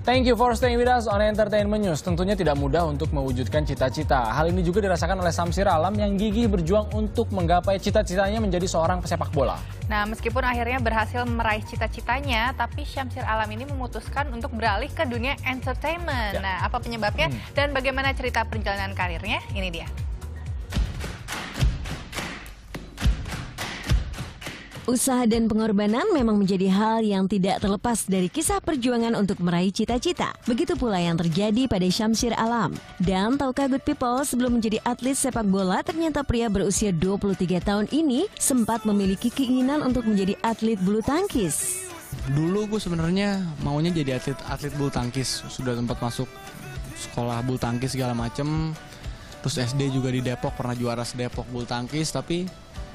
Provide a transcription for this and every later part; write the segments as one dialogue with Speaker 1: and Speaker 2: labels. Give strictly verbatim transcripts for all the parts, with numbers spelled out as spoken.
Speaker 1: Thank you for staying with us on Entertainment News. Tentunya tidak mudah untuk mewujudkan cita-cita. Hal ini juga dirasakan oleh Syamsir Alam yang gigih berjuang untuk menggapai cita-citanya menjadi seorang pesepak bola.
Speaker 2: Nah, meskipun akhirnya berhasil meraih cita-citanya, tapi Syamsir Alam ini memutuskan untuk beralih ke dunia entertainment. Ya. Nah, apa penyebabnya hmm. dan bagaimana cerita perjalanan karirnya? Ini dia.
Speaker 3: Usaha dan pengorbanan memang menjadi hal yang tidak terlepas dari kisah perjuangan untuk meraih cita-cita. Begitu pula yang terjadi pada Syamsir Alam. Dan tahukah good people, sebelum menjadi atlet sepak bola, ternyata pria berusia dua puluh tiga tahun ini sempat memiliki keinginan untuk menjadi atlet bulu tangkis.
Speaker 4: Dulu gue sebenarnya maunya jadi atlet atlet bulu tangkis. Sudah sempat masuk sekolah bulu tangkis segala macem. Terus S D juga di Depok, pernah juara se-Depok bulu tangkis. Tapi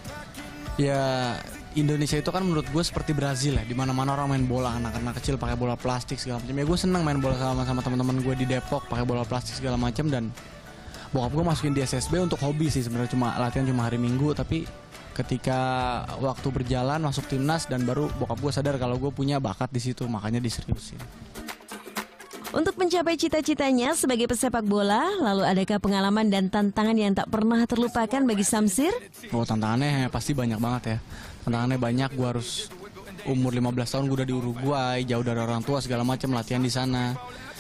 Speaker 4: ya Indonesia itu kan menurut gue seperti Brazil ya, dimana mana orang main bola, anak-anak kecil pakai bola plastik segala macam. Ya gue seneng main bola sama sama teman-teman gue di Depok pakai bola plastik segala macam, dan bokap gue masukin di S S B untuk hobi sih sebenarnya, cuma latihan cuma hari Minggu. Tapi ketika waktu berjalan masuk timnas dan baru bokap gue sadar kalau gue punya bakat di situ, makanya diseriusin.
Speaker 3: Untuk mencapai cita-citanya sebagai pesepak bola, lalu adakah pengalaman dan tantangan yang tak pernah terlupakan bagi Syamsir?
Speaker 4: Oh, tantangannya pasti banyak banget ya. Tantangannya banyak, gue harus umur lima belas tahun gue udah di Uruguay, jauh dari orang tua segala macam, latihan di sana.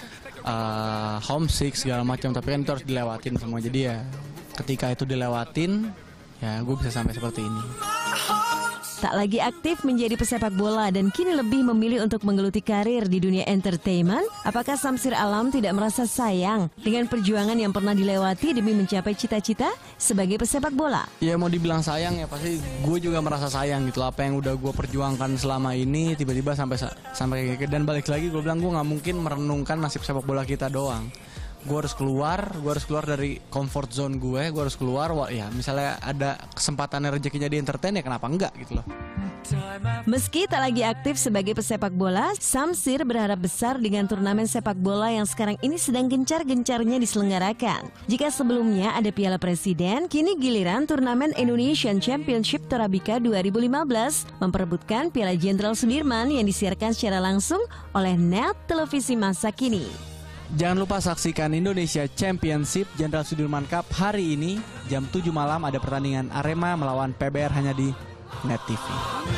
Speaker 4: Uh, homesick segala macam, tapi kan itu harus dilewatin semua. Jadi ya ketika itu dilewatin, ya gue bisa sampai seperti ini.
Speaker 3: Tak lagi aktif menjadi pesepak bola dan kini lebih memilih untuk menggeluti karir di dunia entertainment, apakah Syamsir Alam tidak merasa sayang dengan perjuangan yang pernah dilewati demi mencapai cita-cita sebagai pesepak bola?
Speaker 4: Ya mau dibilang sayang ya pasti gue juga merasa sayang gitu. Apa yang udah gue perjuangkan selama ini tiba-tiba sampai sampai dan balik lagi gue bilang gue nggak mungkin merenungkan nasib sepak bola kita doang. Gue harus keluar, gue harus keluar dari comfort zone gue, gue harus keluar. Wah, ya misalnya ada kesempatan rezekinya di entertain ya kenapa enggak gitu loh.
Speaker 3: Meski tak lagi aktif sebagai pesepak bola, Syamsir berharap besar dengan turnamen sepak bola yang sekarang ini sedang gencar-gencarnya diselenggarakan. Jika sebelumnya ada Piala Presiden, kini giliran turnamen Indonesian Championship Torabika dua ribu lima belas memperebutkan Piala Jenderal Sudirman yang disiarkan secara langsung oleh Net Televisi masa kini.
Speaker 4: Jangan lupa saksikan Indonesia Championship Jenderal Sudirman Cup hari ini jam tujuh malam, ada pertandingan Arema melawan P B R hanya di Net T V.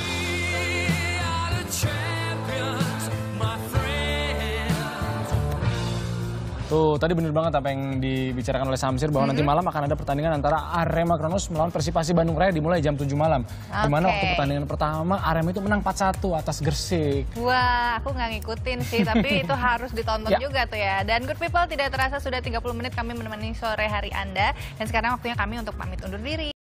Speaker 1: Tuh, tadi bener banget apa yang dibicarakan oleh Syamsir bahwa mm-hmm. nanti malam akan ada pertandingan antara Arema Kronos melawan Persipasi Bandung Raya dimulai jam tujuh malam. Okay. Dimana waktu pertandingan pertama Arema itu menang empat satu atas Gresik.
Speaker 2: Wah, aku nggak ngikutin sih, tapi itu harus ditonton ya. juga tuh ya. Dan good people, tidak terasa sudah tiga puluh menit kami menemani sore hari Anda. Dan sekarang waktunya kami untuk pamit undur diri.